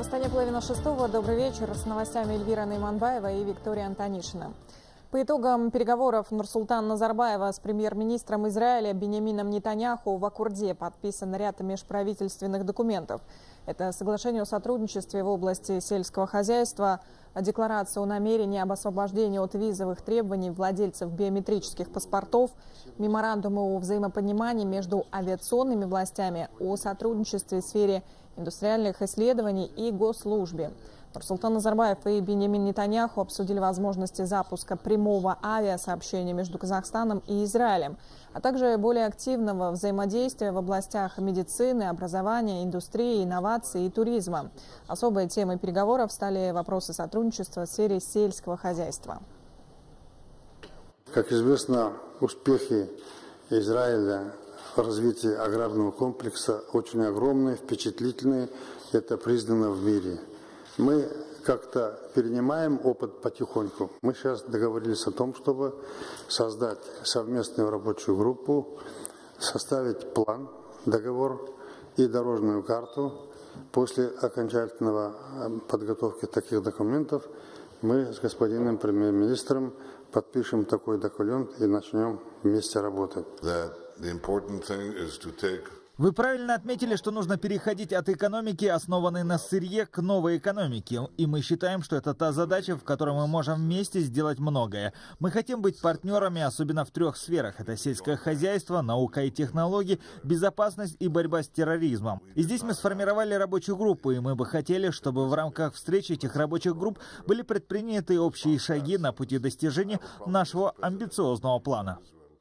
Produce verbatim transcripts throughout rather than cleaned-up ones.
стране половина шестого. Добрый вечер. С новостями Эльвира Найманбаева и Виктория Антонишина. По итогам переговоров Нурсултана Назарбаева с премьер-министром Израиля Биньямином Нетаньяху в Аккорде подписан ряд межправительственных документов. Это соглашение о сотрудничестве в области сельского хозяйства, декларация о намерении об освобождении от визовых требований владельцев биометрических паспортов, меморандумы о взаимопонимании между авиационными властями, о сотрудничестве в сфере индустриальных исследований и госслужбе. Нурсултан Назарбаев и Биньямин Нетаньяху обсудили возможности запуска прямого авиасообщения между Казахстаном и Израилем, а также более активного взаимодействия в областях медицины, образования, индустрии, инноваций и туризма. Особой темой переговоров стали вопросы сотрудничества в сфере сельского хозяйства. Как известно, успехи Израиля в развитии аграрного комплекса очень огромные, впечатлительные. Это признано в мире. Мы как-то перенимаем опыт потихоньку. Мы сейчас договорились о том, чтобы создать совместную рабочую группу, составить план, договор и дорожную карту. После окончательного подготовки таких документов мы с господином премьер-министром подпишем такой документ и начнем вместе работать. Вы правильно отметили, что нужно переходить от экономики, основанной на сырье, к новой экономике. И мы считаем, что это та задача, в которой мы можем вместе сделать многое. Мы хотим быть партнерами, особенно в трех сферах. Это сельское хозяйство, наука и технологии, безопасность и борьба с терроризмом. И здесь мы сформировали рабочую группу, и мы бы хотели, чтобы в рамках встречи этих рабочих групп были предприняты общие шаги на пути достижения нашего амбициозного плана.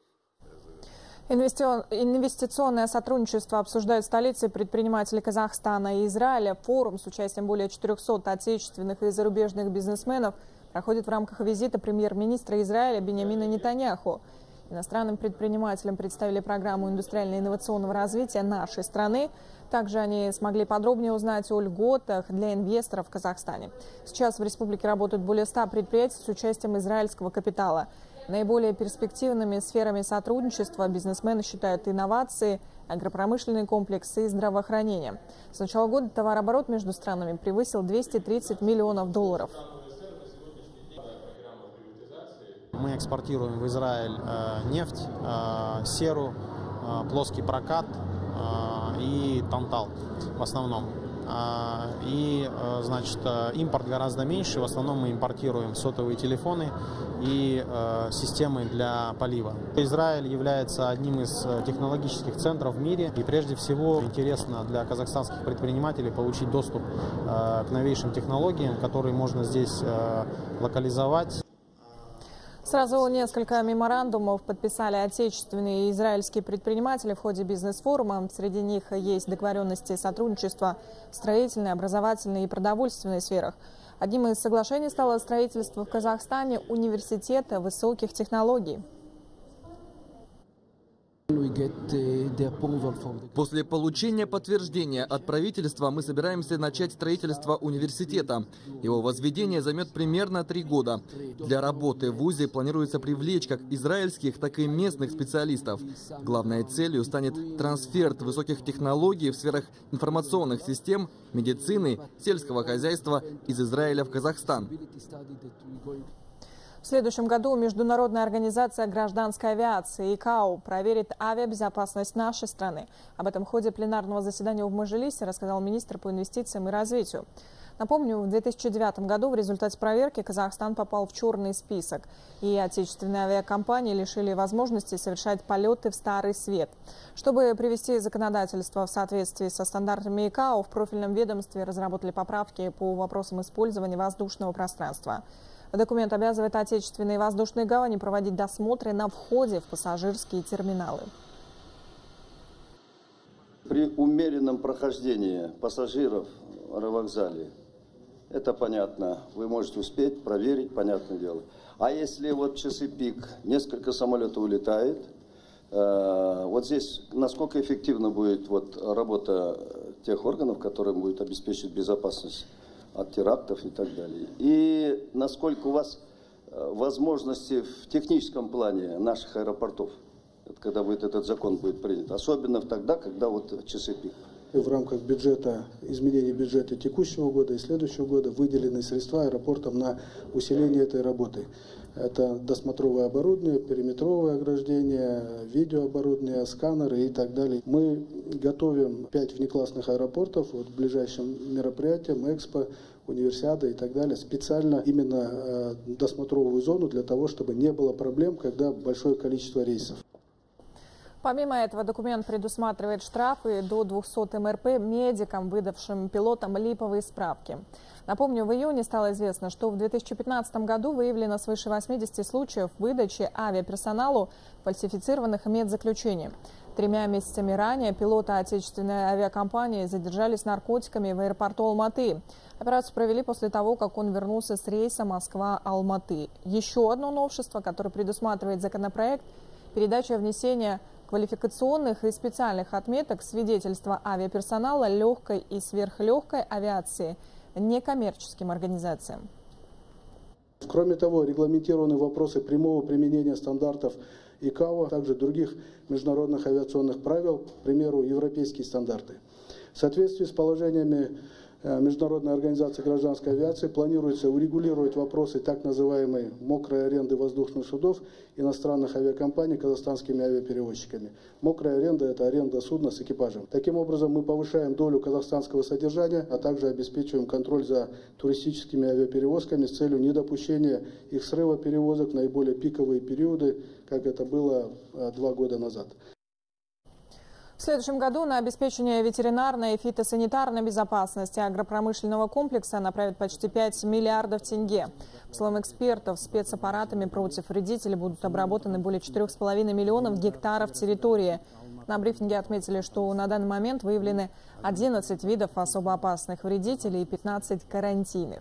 Инвестиционное сотрудничество обсуждают в столице предприниматели Казахстана и Израиля. Форум с участием более четырёхсот отечественных и зарубежных бизнесменов проходит в рамках визита премьер-министра Израиля Биньямина Нетаньяху. Иностранным предпринимателям представили программу индустриально-инновационного развития нашей страны. Также они смогли подробнее узнать о льготах для инвесторов в Казахстане. Сейчас в республике работают более ста предприятий с участием израильского капитала. Наиболее перспективными сферами сотрудничества бизнесмены считают инновации, агропромышленный комплекс и здравоохранение. С начала года товарооборот между странами превысил двести тридцать миллионов долларов. Мы экспортируем в Израиль э, нефть, э, серу, э, плоский прокат э, и тантал в основном. И, значит, импорт гораздо меньше. В основном мы импортируем сотовые телефоны и э, системы для полива. Израиль является одним из технологических центров в мире. И прежде всего интересно для казахстанских предпринимателей получить доступ э, к новейшим технологиям, которые можно здесь э, локализовать. Сразу несколько меморандумов подписали отечественные и израильские предприниматели в ходе бизнес-форума. Среди них есть договоренности сотрудничества в строительной, образовательной и продовольственной сферах. Одним из соглашений стало строительство в Казахстане университета высоких технологий. После получения подтверждения от правительства мы собираемся начать строительство университета. Его возведение займет примерно три года. Для работы в вузе планируется привлечь как израильских, так и местных специалистов. Главной целью станет трансфер высоких технологий в сферах информационных систем, медицины, сельского хозяйства из Израиля в Казахстан. В следующем году Международная организация гражданской авиации ИКАО проверит авиабезопасность нашей страны. Об этом в ходе пленарного заседания в Мажилисе рассказал министр по инвестициям и развитию. Напомню, в две тысячи девятом году в результате проверки Казахстан попал в черный список. И отечественные авиакомпании лишили возможности совершать полеты в Старый Свет. Чтобы привести законодательство в соответствии со стандартами ИКАО, в профильном ведомстве разработали поправки по вопросам использования воздушного пространства. Документ обязывает отечественные воздушные гавани проводить досмотры на входе в пассажирские терминалы. При умеренном прохождении пассажиров в аэровокзале, это понятно, вы можете успеть проверить, понятное дело. А если вот часы пик, несколько самолетов улетает, э, вот здесь насколько эффективна будет вот работа тех органов, которые будут обеспечивать безопасность от терактов и так далее. И насколько у вас возможности в техническом плане наших аэропортов, когда будет этот закон будет принят, особенно тогда, когда вот часы пик. В рамках бюджета, изменения бюджета текущего года и следующего года выделены средства аэропортам на усиление этой работы. Это досмотровое оборудование, периметровое ограждение, видеооборудование, сканеры и так далее. Мы готовим пять внеклассных аэропортов вот, к ближайшим мероприятиям, Экспо, Универсиада и так далее. Специально именно э, досмотровую зону для того, чтобы не было проблем, когда большое количество рейсов. Помимо этого, документ предусматривает штрафы до двухсот эм эр пэ медикам, выдавшим пилотам липовые справки. Напомню, в июне стало известно, что в две тысячи пятнадцатом году выявлено свыше восьмидесяти случаев выдачи авиаперсоналу фальсифицированных медзаключений. Тремя месяцами ранее пилоты отечественной авиакомпании задержались с наркотиками в аэропорту Алматы. Операцию провели после того, как он вернулся с рейса Москва-Алматы. Еще одно новшество, которое предусматривает законопроект – передача внесения квалификационных и специальных отметок свидетельства авиаперсонала легкой и сверхлегкой авиации некоммерческим организациям. Кроме того, регламентированы вопросы прямого применения стандартов ай кей эй о, а также других международных авиационных правил, к примеру, европейские стандарты. В соответствии с положениями Международной организации гражданской авиации планируется урегулировать вопросы так называемой мокрой аренды воздушных судов иностранных авиакомпаний казахстанскими авиаперевозчиками. Мокрая аренда – это аренда судна с экипажем. Таким образом, мы повышаем долю казахстанского содержания, а также обеспечиваем контроль за туристическими авиаперевозками с целью недопущения их срыва перевозок в наиболее пиковые периоды, как это было два года назад. В следующем году на обеспечение ветеринарной и фитосанитарной безопасности агропромышленного комплекса направят почти пять миллиардов тенге. По словам экспертов, спецаппаратами против вредителей будут обработаны более четырёх с половиной миллионов гектаров территории. На брифинге отметили, что на данный момент выявлены одиннадцать видов особо опасных вредителей и пятнадцать карантинных.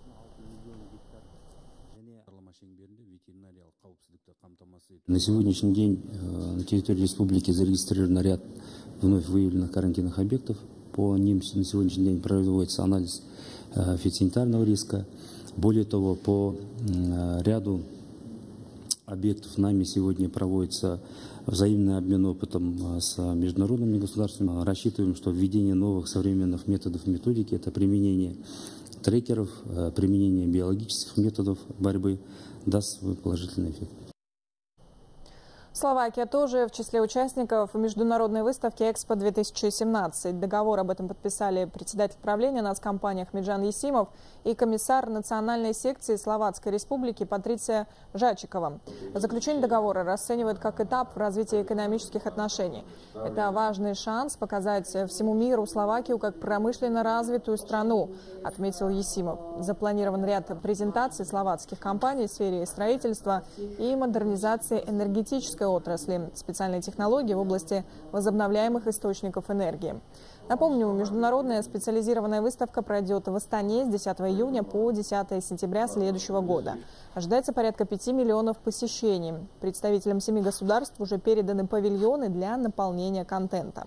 На сегодняшний день на территории республики зарегистрирован ряд вновь выявленных карантинных объектов. По ним на сегодняшний день производится анализ фитосанитарного риска. Более того, по ряду объектов нами сегодня проводится взаимный обмен опытом с международными государствами. Рассчитываем, что введение новых современных методов и методики, это применение трекеров, применение биологических методов борьбы, даст свой положительный эффект. Словакия тоже в числе участников международной выставки Экспо две тысячи семнадцать. Договор об этом подписали председатель правления нацкомпании Ахмеджан Есимов и комиссар национальной секции Словацкой Республики Патриция Жачикова. Заключение договора расценивают как этап в развитии экономических отношений. Это важный шанс показать всему миру Словакию как промышленно развитую страну, отметил Есимов. Запланирован ряд презентаций словацких компаний в сфере строительства и модернизации энергетической отрасли, специальные технологии в области возобновляемых источников энергии. Напомню, международная специализированная выставка пройдет в Астане с десятого июня по десятое сентября следующего года. Ожидается порядка пяти миллионов посещений. Представителям семи государств уже переданы павильоны для наполнения контента.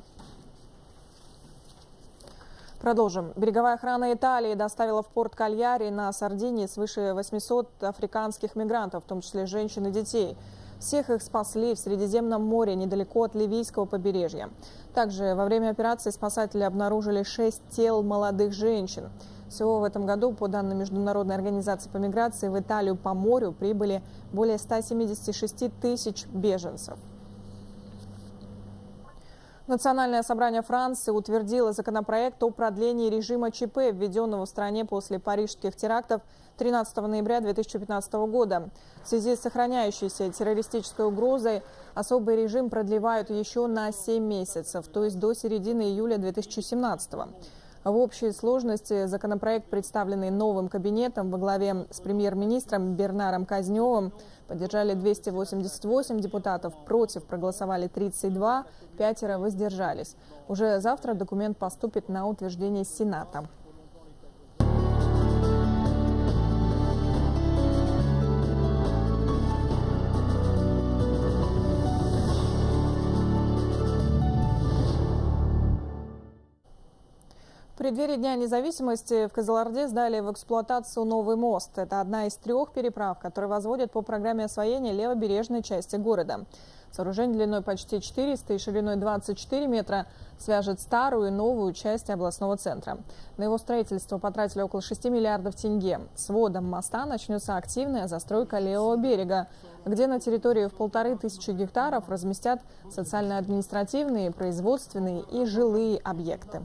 Продолжим. Береговая охрана Италии доставила в порт Кальяри на Сардинии свыше восьмисот африканских мигрантов, в том числе женщин и детей. Всех их спасли в Средиземном море, недалеко от ливийского побережья. Также во время операции спасатели обнаружили шесть тел молодых женщин. Всего в этом году, по данным Международной организации по миграции, в Италию по морю прибыли более ста семидесяти шести тысяч беженцев. Национальное собрание Франции утвердило законопроект о продлении режима ЧП, введенного в стране после парижских терактов тринадцатого ноября две тысячи пятнадцатого года. В связи с сохраняющейся террористической угрозой особый режим продлевают еще на семь месяцев, то есть до середины июля две тысячи семнадцатого. В общей сложности законопроект, представленный новым кабинетом во главе с премьер-министром Бернаром Казневым, поддержали двести восемьдесят восемь депутатов, против проголосовали тридцать два, пятеро воздержались. Уже завтра документ поступит на утверждение Сената. В преддверии Дня независимости в Кызылорде сдали в эксплуатацию новый мост. Это одна из трех переправ, которые возводят по программе освоения левобережной части города. Сооружение длиной почти четыреста и шириной двадцать четыре метра свяжет старую и новую части областного центра. На его строительство потратили около шести миллиардов тенге. С вводом моста начнется активная застройка левого берега, где на территории в полторы тысячи гектаров разместят социально-административные, производственные и жилые объекты.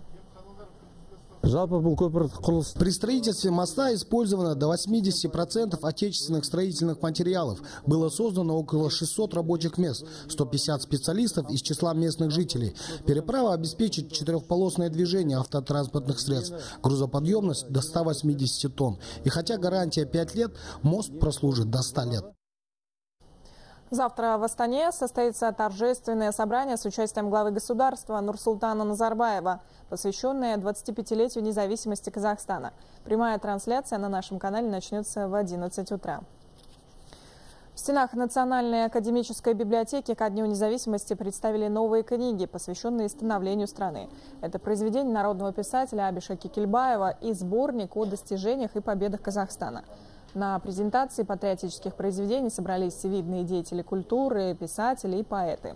При строительстве моста использовано до восьмидесяти процентов отечественных строительных материалов. Было создано около шестисот рабочих мест, сто пятьдесят специалистов из числа местных жителей. Переправа обеспечит четырехполосное движение автотранспортных средств, грузоподъемность до ста восьмидесяти тонн. И хотя гарантия пять лет, мост прослужит до ста лет. Завтра в Астане состоится торжественное собрание с участием главы государства Нурсултана Назарбаева, посвященное двадцатипятилетию независимости Казахстана. Прямая трансляция на нашем канале начнется в одиннадцать утра. В стенах Национальной академической библиотеки ко Дню независимости представили новые книги, посвященные становлению страны. Это произведение народного писателя Абиша Кекельбаева и сборник о достижениях и победах Казахстана. На презентации патриотических произведений собрались видные деятели культуры, писатели и поэты.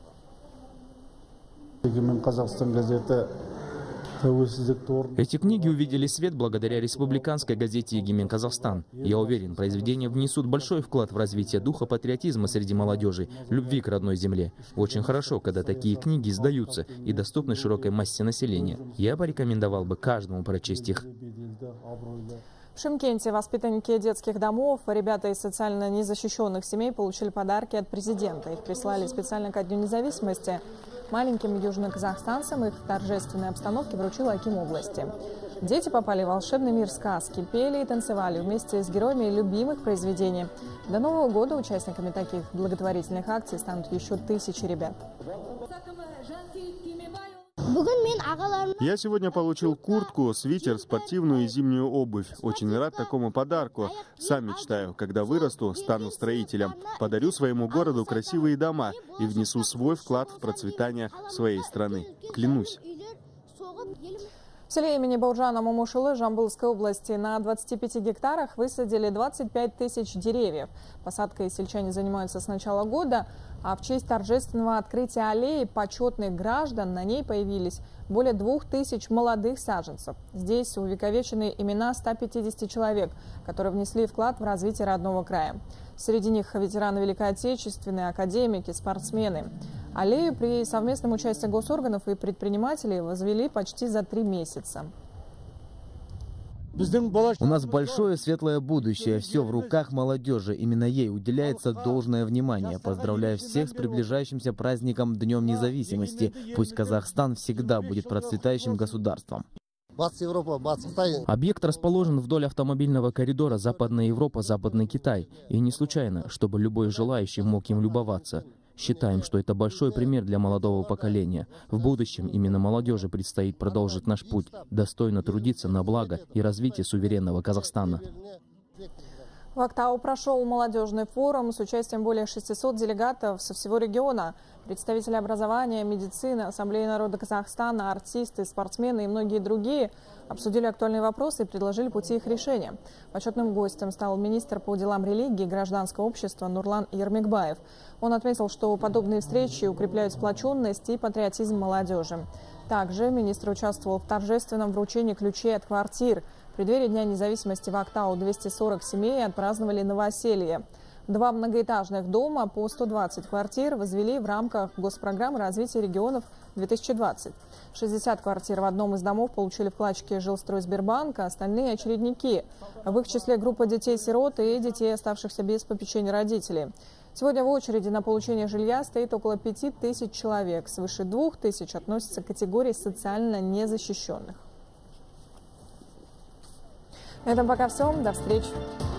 Эти книги увидели свет благодаря республиканской газете «Егемен Казахстан». Я уверен, произведения внесут большой вклад в развитие духа патриотизма среди молодежи, любви к родной земле. Очень хорошо, когда такие книги издаются и доступны широкой массе населения. Я порекомендовал бы каждому прочесть их. В Шымкенте воспитанники детских домов, ребята из социально незащищенных семей получили подарки от президента. Их прислали специально ко Дню независимости. Маленьким южноказахстанцам их в торжественной обстановке вручил аким области. Дети попали в волшебный мир сказки, пели и танцевали вместе с героями любимых произведений. До Нового года участниками таких благотворительных акций станут еще тысячи ребят. Я сегодня получил куртку, свитер, спортивную и зимнюю обувь. Очень рад такому подарку. Сам мечтаю, когда вырасту, стану строителем. Подарю своему городу красивые дома и внесу свой вклад в процветание своей страны. Клянусь. В селе имени Бауджана Мамушылы Жамбылской области на двадцати пяти гектарах высадили двадцать пять тысяч деревьев. Посадкой сельчане занимаются с начала года, а в честь торжественного открытия аллеи почетных граждан на ней появились более двух тысяч молодых саженцев. Здесь увековечены имена ста пятидесяти человек, которые внесли вклад в развитие родного края. Среди них ветераны Великой Отечественной, академики, спортсмены. Аллею при совместном участии госорганов и предпринимателей возвели почти за три месяца. У нас большое светлое будущее, все в руках молодежи. Именно ей уделяется должное внимание. Поздравляю всех с приближающимся праздником Днем независимости. Пусть Казахстан всегда будет процветающим государством. Объект расположен вдоль автомобильного коридора Западная Европа, Западный Китай. И не случайно, чтобы любой желающий мог им любоваться. Считаем, что это большой пример для молодого поколения. В будущем именно молодежи предстоит продолжить наш путь, достойно трудиться на благо и развитие суверенного Казахстана. В Актау прошел молодежный форум с участием более шестисот делегатов со всего региона. Представители образования, медицины, Ассамблеи народа Казахстана, артисты, спортсмены и многие другие обсудили актуальные вопросы и предложили пути их решения. Почетным гостем стал министр по делам религии и гражданского общества Нурлан Ермекбаев. Он отметил, что подобные встречи укрепляют сплоченность и патриотизм молодежи. Также министр участвовал в торжественном вручении ключей от квартир. В преддверии Дня независимости в Актау двести сорок семей отпраздновали новоселье. Два многоэтажных дома по сто двадцать квартир возвели в рамках госпрограммы развития регионов две тысячи двадцать. шестьдесят квартир в одном из домов получили вкладчики Жилстройсбербанка, остальные очередники. В их числе группа детей-сирот и детей, оставшихся без попечения родителей. Сегодня в очереди на получение жилья стоит около пяти тысяч человек. Свыше двух тысяч относятся к категории социально незащищенных. На этом пока все. До встречи.